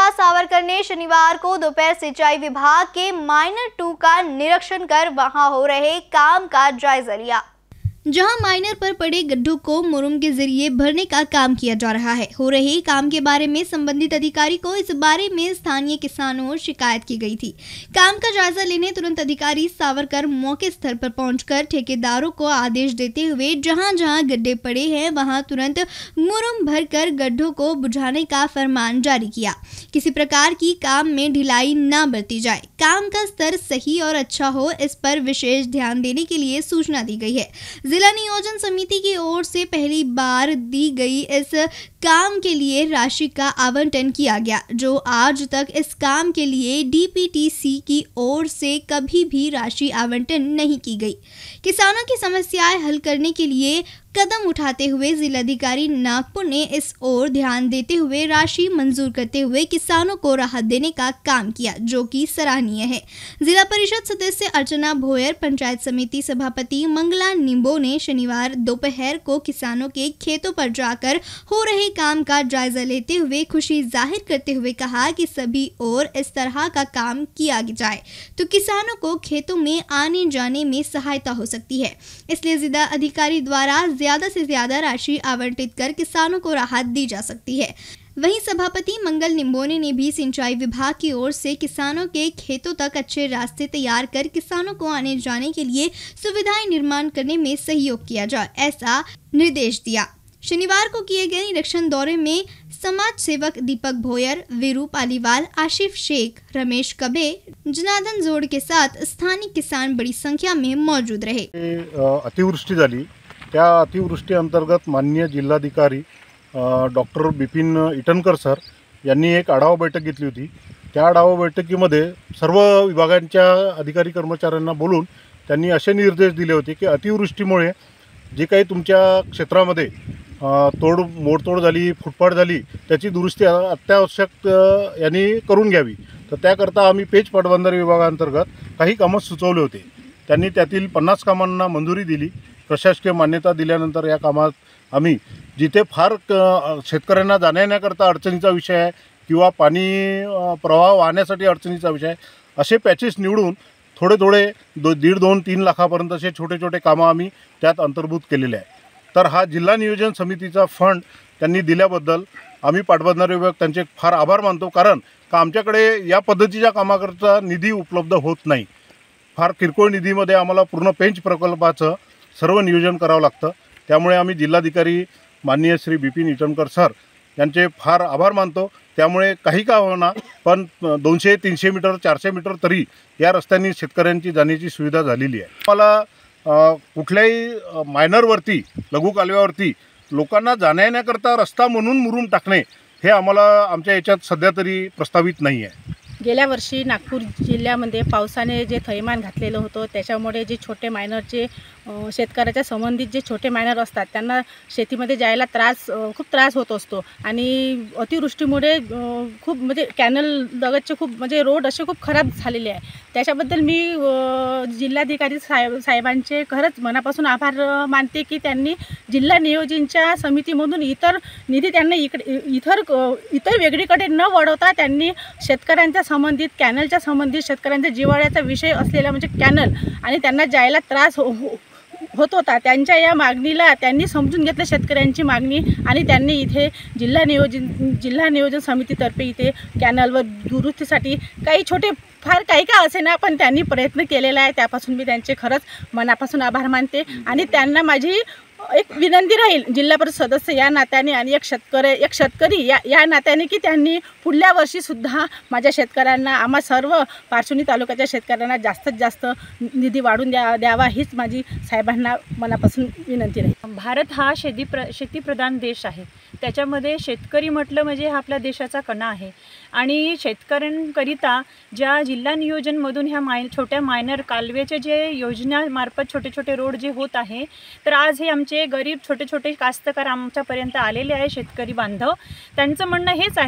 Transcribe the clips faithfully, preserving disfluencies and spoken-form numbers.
जिला सावरकर ने शनिवार को दोपहर सिंचाई विभाग के माइनर टू का निरीक्षण कर वहां हो रहे काम का जायजा लिया, जहां माइनर पर पड़े गड्ढों को मुरुम के जरिए भरने का काम किया जा रहा है। हो रहे काम के बारे में संबंधित अधिकारी को इस बारे में स्थानीय किसानों और शिकायत की गई थी। काम का जायजा लेने तुरंत अधिकारी सावरकर मौके स्थल पर पहुंचकर ठेकेदारों को आदेश देते हुए जहां जहां गड्ढे पड़े हैं वहां तुरंत मुरुम भरकर गड्ढों को बुझाने का फरमान जारी किया। किसी प्रकार की काम में ढिलाई न बरती जाए, काम का स्तर सही और अच्छा हो, इस पर विशेष ध्यान देने के लिए सूचना दी गई है। जिला नियोजन समिति की ओर से पहली बार दी गई इस काम के लिए राशि का आवंटन किया गया, जो आज तक इस काम के लिए डी पी टी सी की ओर से कभी भी राशि आवंटन नहीं की गई। किसानों की समस्याएं हल करने के लिए कदम उठाते हुए जिलाधिकारी नागपुर ने इस ओर ध्यान देते हुए राशि मंजूर करते हुए किसानों को राहत देने का काम किया, जो कि सराहनीय है। जिला परिषद सदस्य अर्चना भोयर, पंचायत समिति सभापति मंगला निम्बो ने शनिवार दोपहर को किसानों के खेतों पर जाकर हो रहे काम का जायजा लेते हुए खुशी जाहिर करते हुए कहा कि सभी ओर इस तरह का काम किया जाए तो किसानों को खेतों में आने जाने में सहायता हो सकती है। इसलिए जिला अधिकारी द्वारा ज्यादा से ज्यादा राशि आवंटित कर किसानों को राहत दी जा सकती है। वहीं सभापति मंगल निम्बोने ने भी सिंचाई विभाग की ओर से किसानों के खेतों तक अच्छे रास्ते तैयार कर किसानों को आने जाने के लिए सुविधाएं निर्माण करने में सहयोग किया जाए, ऐसा निर्देश दिया। शनिवार को किए गए निरीक्षण दौरे में समाज सेवक दीपक भोयर, वीरू पालीवाल, आशिफ शेख, रमेश कबे, जनार्दन जोड़ के साथ स्थानीय किसान बड़ी संख्या में मौजूद रहे। अतिवृष्टी झाली, त्या अतिवृष्टी अंतर्गत माननीय जिल्हाधिकारी डॉक्टर बिपिन इटनकर सर यांनी एक आढावा बैठक घेतली होती। त्या आढावा बैठकीमध्ये सर्व विभागांच्या अधिकारी कर्मचाऱ्यांना बोलून त्यांनी असे निर्देश दिले होते की अतिवृष्टीमुळे जे काही तुमच्या क्षेत्रामध्ये तोड मोडतोड झाली, फुटपाट झाली, त्याची दुरुस्ती अत्यावश्यक यांनी करून घ्यावी। तर त्याकरता आम्ही पेच पाटबंधारे विभागांतर्गत काही कामं सुचवले होते। त्यांनी त्यातील पन्नास कामांना मंजुरी दिली। प्रशासकीय मान्यता दिल्यानंतर या कामात आम्ही जिथे फार शेतकऱ्यांना जाण्याकरता अडचणीचा विषय आहे किंवा पाणी प्रवाह वाहण्यासाठी अडचणीचा विषय आहे, असे पॅचेस निवडून थोडे थोडे दो दीड दोन तीन लाखापर्यंत असे छोटे छोटे कामं आम्ही त्यात अंतर्भूत केलेले आहे। तर हा जिल्हा नियोजन समितीचा फंड त्यांनी दिल्याबद्दल आम्ही पाटबंधारे विभाग त्यांचे फार आभार मानतो, कारण का आमच्याकडे या पद्धतीच्या कामाकरता निधी उपलब्ध होत नाही। फार किरकोळ निधीमध्ये आम्हाला पूर्ण पेंच प्रकल्पाचं सर्व नियोजन करावं लागतं। त्यामुळे आम्ही जिल्हाधिकारी माननीय श्री बिपिन इटनकर सर यांचे फार आभार मानतो। त्यामुळे काही का होईना पण दोनशे तीनशे मीटर चारशे मीटर तरी या रस्त्यांनी शेतकऱ्यांची जाण्याची सुविधा झालेली आहे। मला कुठल्याही मायनरवरती लघु कालव्यावरती लोकांना जाण्याकरता रस्ता म्हणून मुरुम टाकणे हे आम्हाला आमच्या याच्यात सध्या तरी प्रस्तावित नाही आहे। गेल्या वर्षी नागपूर जिल्ह्यामध्ये पावसाने जे थैमान घातलेलं होतं त्याच्यामुळे जे छोटे मायनरचे शेतकऱ्याच्या संबंधित जे छोटे मायनर असतात त्यांना शेतीमध्ये जायला त्रास खूप त्रास होत असतो आणि अतिवृष्टीमुळे खूप म्हणजे कॅनल लगतचे खूप म्हणजे रोड असे खूप खराब झालेले आहे। त्याच्याबद्दल मी जिल्हाधिकारी साहेब साहेबांचे खरंच मनापासून आभार मानते की त्यांनी जिल्हा नियोजनच्या समितीमधून इतर निधी त्यांना इकडे इतर इतर वेगळीकडे न वळवता त्यांनी शेतकऱ्यांच्या संबंधित कॅनलच्या संबंधित शेतकऱ्यांच्या जिव्हाळ्याचा विषय असलेला म्हणजे कॅनल आणि त्यांना जायला त्रास हो होत होता, त्यांच्या या मागणीला त्यांनी समजून घेतलं शेतकऱ्यांची मागणी आणि त्यांनी इथे जिल्हा नियोजन जिल्हा नियोजन समितीतर्फे इथे कॅनलवर दुरुस्तीसाठी काही छोटे फार काही का असे ना पण त्यांनी प्रयत्न केलेला आहे। त्यापासून मी त्यांचे खरंच मनापासून आभार मानते आणि त्यांना माझी एक विनंती राहील जिल्हा परिषद सदस्य या नात्याने आणि एक शेतकरी एक शेतकरी या या नात्याने की त्यांनी पुढल्या वर्षीसुद्धा माझ्या शेतकऱ्यांना आम्हा सर्व पारसोनी तालुक्याच्या शेतकऱ्यांना जास्तीत जास्त निधी वाढून द्या द्यावा हीच माझी साहेबांना मनापासून विनंती राहील। भारत हा शेती प्र शेतीप्रधान देश आहे, त्याच्यामध्ये शेतकरी म्हटलं म्हणजे हा आपल्या देशाचा कणा आहे आणि शेतकऱ्यांकरिता ज्या जिल्हा नियोजनमधून ह्या माय छोट्या मायनर कालव्याचे जे योजनामार्फत छोटे छोटे रोड जे होत आहे, तर आज हे आमचे गरीब छोटे छोटे कास्तकार आमच्यापर्यंत आलेले आहे, शेतकरी बांधव। त्यांचं म्हणणं हेच आहे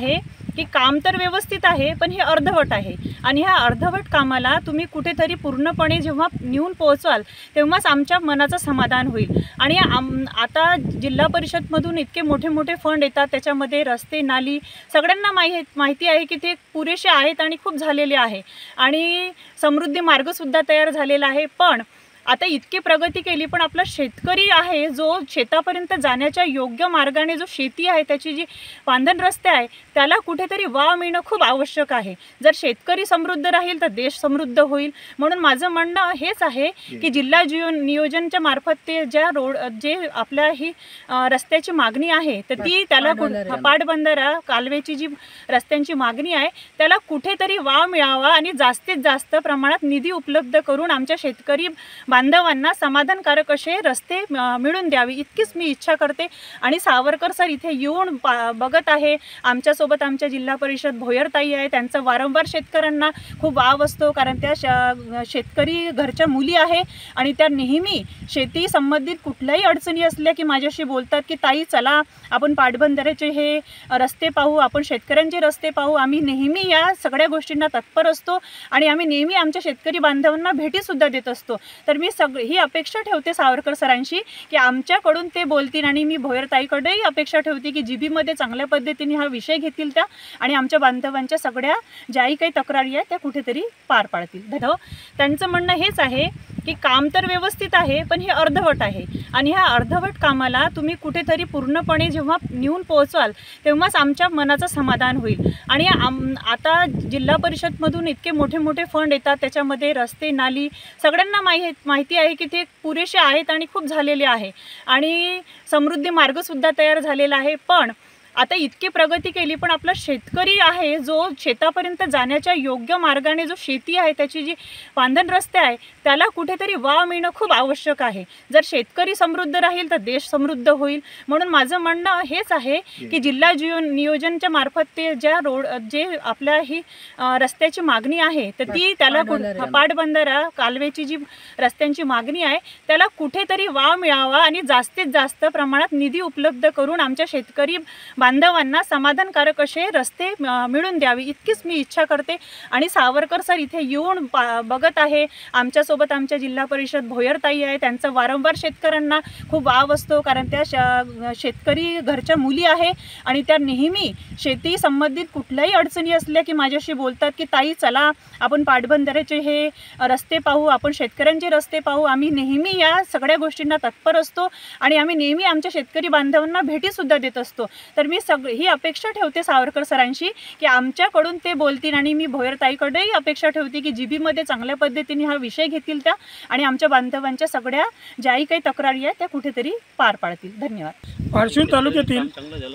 की काम तर व्यवस्थित आहे पण हे अर्धवट आहे आणि ह्या अर्धवट कामाला तुम्ही कुठेतरी पूर्णपणे जेव्हा नेऊन पोहोचवाल तेव्हाच आमच्या मनाचं समाधान होईल। आणि आम आता जिल्हा परिषदमधून इतके मोठे मोठे फंड येतात, त्याच्यामध्ये रस्ते नाली सगळ्यांना माहि माहिती आहे की ते पुरेसे आहेत आणि खूप झालेले आहे आणि समृद्धी मार्गसुद्धा तयार झालेला आहे। पण आता इतकी प्रगती केली पण आपला शेतकरी आहे जो शेतापर्यंत जाण्याच्या योग्य मार्गाने जो शेती आहे त्याची जी बांधण रस्ते आहे त्याला कुठेतरी वाव मिळणं खूप आवश्यक आहे। जर शेतकरी समृद्ध राहील तर देश समृद्ध होईल। म्हणून माझं म्हणणं हेच आहे की जिल्हा जिओ नियोजनच्या मार्फत ते ज्या रोड जे आपल्या ही रस्त्याची मागणी आहे तर ती त्याला पाटबंधारा कालव्याची जी रस्त्यांची मागणी आहे त्याला कुठेतरी वाव मिळावा आणि जास्तीत जास्त प्रमाणात निधी उपलब्ध करून आमच्या शेतकरी बांधवांना समाधानकारक असे रस्ते मिळून द्यावे इतकीच मी इच्छा करते। आणि सावरकर सर इथे येऊन बघत आहे, आमच्यासोबत आमच्या जिल्हा परिषद भोयरताई आहे, त्यांचा वारंवार शेतकऱ्यांना खूप वाव असतो कारण त्या शेतकरी घरच्या मुली आहे आणि त्या नेहमी शेती संबंधित कुठल्याही अडचणी असल्या की माझ्याशी बोलतात की ताई चला आपण पाटबंधाऱ्याचे हे रस्ते पाहू, आपण शेतकऱ्यांचे रस्ते पाहू। आम्ही नेहमी या सगळ्या गोष्टींना तत्पर असतो आणि आम्ही नेहमी आमच्या शेतकरी बांधवांना भेटीसुद्धा देत असतो। तर मी सग ही अपेक्षा ठेवते सावरकर सरांशी की आमच्याकडून ते बोलतील आणि मी भोयरताईकडेही अपेक्षा ठेवते की जीबीमध्ये चांगल्या पद्धतीने हा विषय घेतील त्या आणि आमच्या बांधवांच्या सगळ्या ज्याही काही तक्रारी आहेत त्या कुठेतरी पार पाडतील। धन्यवाद। त्यांचं म्हणणं हेच आहे की काम तर व्यवस्थित आहे पण हे अर्धवट आहे आणि ह्या अर्धवट कामाला तुम्ही कुठेतरी पूर्णपणे जेव्हा नेऊन पोहोचवाल तेव्हाच आमच्या मनाचं समाधान होईल। आणि आम आता जिल्हा परिषदमधून इतके मोठे मोठे फंड येतात, त्याच्यामध्ये रस्ते नाली सगळ्यांना माहि माहिती आहे की ते पुरेसे आहेत आणि खूप झालेले आहे आणि समृद्धी मार्गसुद्धा तयार झालेला आहे। पण आता इतकी प्रगती केली पण आपला शेतकरी आहे जो शेतापर्यंत जाण्याच्या योग्य मार्गाने जो शेती आहे त्याची जी बांधण रस्ते आहे त्याला कुठेतरी वाव मिळणं खूप आवश्यक आहे। जर शेतकरी समृद्ध राहील तर देश समृद्ध होईल। म्हणून माझं म्हणणं हेच आहे की जिल्हा जिओ नियोजनच्या मार्फत ते ज्या रोड जे आपल्या ही रस्त्याची मागणी आहे तर ती त्याला पाटबंधारा कालव्याची जी रस्त्यांची मागणी आहे त्याला कुठेतरी वाव मिळावा आणि जास्तीत जास्त प्रमाणात निधी उपलब्ध करून आमच्या शेतकरी बांधवांना समाधानकारक असे रस्ते मिळून द्यावे इतकीच मी इच्छा करते। आणि सावरकर सर इथे येऊन बघत आहे, आमच्यासोबत आमच्या जिल्हा परिषद भोयरताई आहे, त्यांचा वारंवार शेतकऱ्यांना खूप वाव असतो कारण त्या शेतकरी घरच्या मुली आहे आणि त्या नेहमी शेती संबंधित कुठल्याही अडचणी असल्या की माझ्याशी बोलतात की ताई चला आपण पाटबंधाऱ्याचे हे रस्ते पाहू, आपण शेतकऱ्यांचे रस्ते पाहू। आम्ही नेहमी या सगळ्या गोष्टींना तत्पर असतो आणि आम्ही नेहमी आमच्या शेतकरी बांधवांना भेटीसुद्धा देत असतो। तर मी सग ही अपेक्षा ठेवते सावरकर सरांशी की आमच्याकडून ते बोलतील आणि मी भोयरताईकडेही अपेक्षा ठेवते की जीबीमध्ये चांगल्या पद्धतीने हा विषय घेतील त्या आणि आमच्या बांधवांच्या सगळ्या ज्याही काही तक्रारी आहेत त्या कुठेतरी पार पाडतील। धन्यवाद। पारशिवनी तालुक्यातील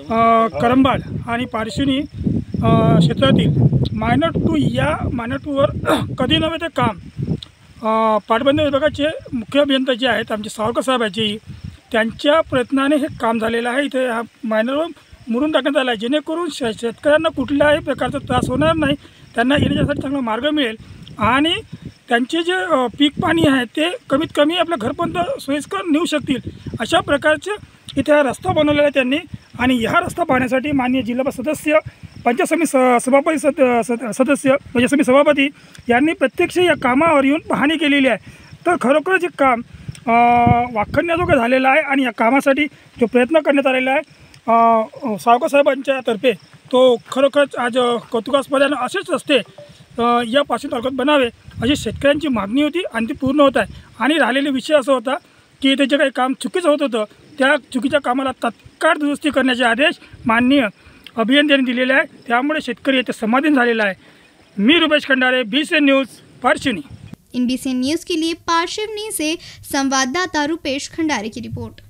करंबाड आणि पारशिवनी क्षेत्रातील मायनर टू या मायनर टूवर कधी नव्हे ते काम पाटबंधारे विभागाचे मुख्य अभियंता जे आहेत आमचे सावरकर साहेबांचे त्यांच्या प्रयत्नाने हे काम झालेलं आहे। इथे हा मायनरवर मुरून टाकण्यात आला आहे जेणेकरून श शेतकऱ्यांना कुठल्याही प्रकारचा त्रास होणार नाही, त्यांना येण्यासाठी चांगला मार्ग मिळेल आणि त्यांचे जे पीक पाणी आहे ते कमीत कमी आपल्या घरपर्यंत सोयीस्कर नेऊ शकतील अशा प्रकारचे इथे हा रस्ता बनवलेला आहे त्यांनी। आणि ह्या रस्ता पाहण्यासाठी माननीय जिल्हा सदस्य पंचायत समिती स सभापती सद सदस्य पंचायत समिती सभापती यांनी प्रत्यक्ष या कामावर येऊन पाहणी केलेली आहे। तर खरोखरच हे काम वाखाणण्याजोगं झालेलं आहे आणि या कामासाठी जो प्रयत्न करण्यात आलेला आहे सावरकर साहेबांच्या तर्फे तो खरोखरच आज कौतुकास्पद आहे। असेच रस्ते या पासून तालुक्यात बनावे अशी शेतकऱ्यांची मागणी होती आणि ती पूर्ण होत आहे। आणि राहिलेला विषय असा होता की इथे जे काही काम चुकीचं होत होतं त्या चुकीच्या कामाला तात्काळ दुरुस्ती करण्याचे आदेश माननीय अभियंत्यांनी दिलेले आहे, त्यामुळे शेतकरी येथे समाधान झालेला आहे। मी Rupesh Khandare, B C N news Parshivni. इन बी सी एन न्यूज़ के लिए पारशिवनी से संवाददाता रुपेश खंडारे की रिपोर्ट।